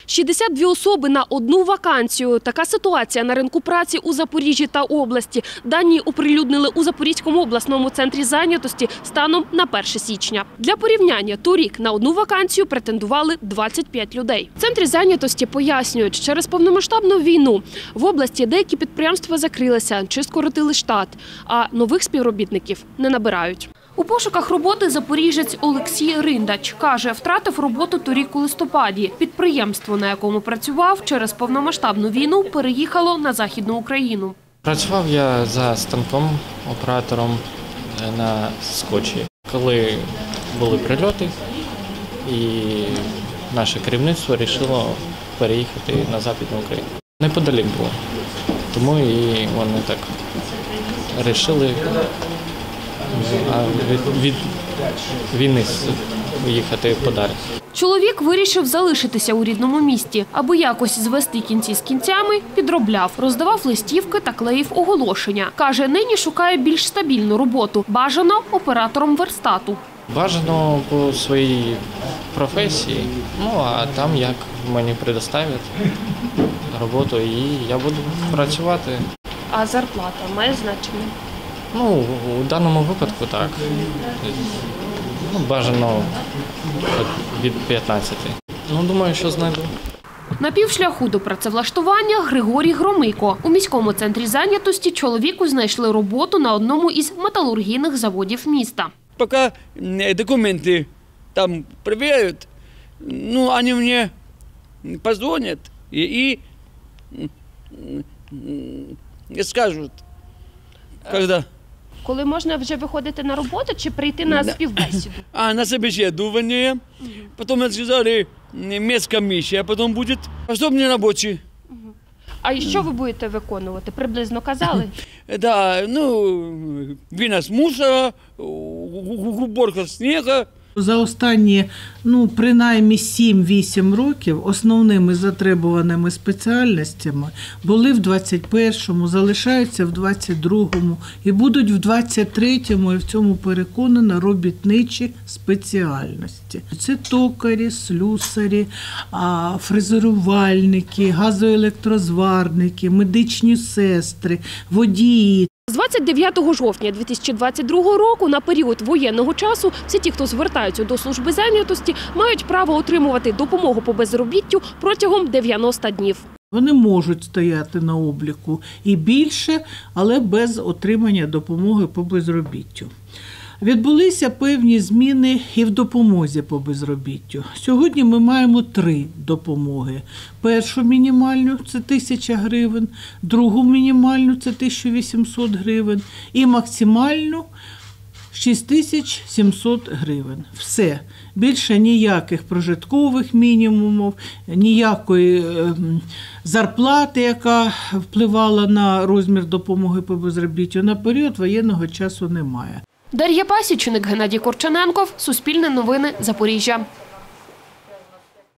62 особи на одну вакансію. Така ситуація на ринку праці у Запоріжжі та області. Дані оприлюднили у Запорізькому обласному центрі зайнятості станом на 1 січня. Для порівняння, торік на одну вакансію претендували 25 людей. В центрі зайнятості пояснюють, через повномасштабну війну в області деякі підприємства закрилися чи скоротили штат, а нових співробітників не набирають. У пошуках роботи запоріжець Олексій Риндач каже, втратив роботу торік у листопаді. Підприємство, на якому працював, через повномасштабну війну переїхало на Західну Україну. Працював я за станком, оператором на скотчі. Коли були прильоти, і наше керівництво вирішило переїхати на Західну Україну. Неподалік було, тому і вони так вирішили від війни їхати подалі. Чоловік вирішив залишитися у рідному місті. Аби якось звести кінці з кінцями, підробляв, роздавав листівки та клеїв оголошення. Каже, нині шукає більш стабільну роботу. Бажано оператором верстату. Бажано по своїй професії, а там як мені предоставлять роботу і я буду працювати. А зарплата має значення? У даному випадку так. Бажано від 15. Думаю, що знайду. На півшляху до працевлаштування Григорій Громийко. У міському центрі зайнятості чоловіку знайшли роботу на одному із металургійних заводів міста. Поки документи там перевіряють, вони мені подзвонять і скажуть, коли. Коли можна вже виходити на роботу чи прийти на співбесіду? На собеседование, потім сказали, медкомісія, потім буде пособні робочі. А і що ви будете виконувати? Приблизно казали? Так, винос мусора, уборка снігу. За останні, принаймні 7-8 років основними затребуваними спеціальностями були в 21-му, залишаються в 22-му і будуть в 23-му, і в цьому переконана, робітничі спеціальності. Це токарі, слюсарі, фрезерувальники, газоелектрозварники, медичні сестри, водії. З 29 жовтня 2022 року на період воєнного часу всі ті, хто звертаються до служби зайнятості, мають право отримувати допомогу по безробіттю протягом 90 днів. Вони можуть стояти на обліку і більше, але без отримання допомоги по безробіттю. Відбулися певні зміни і в допомозі по безробіттю. Сьогодні ми маємо 3 допомоги. Першу мінімальну – це 1000 гривень, другу мінімальну – це 1800 гривень і максимальну – 6700 гривень. Все. Більше ніяких прожиткових мінімумів, ніякої зарплати, яка впливала на розмір допомоги по безробіттю, на період воєнного часу немає. Дар'я Пасічник, Геннадій Корчененков, Суспільне новини, Запоріжжя.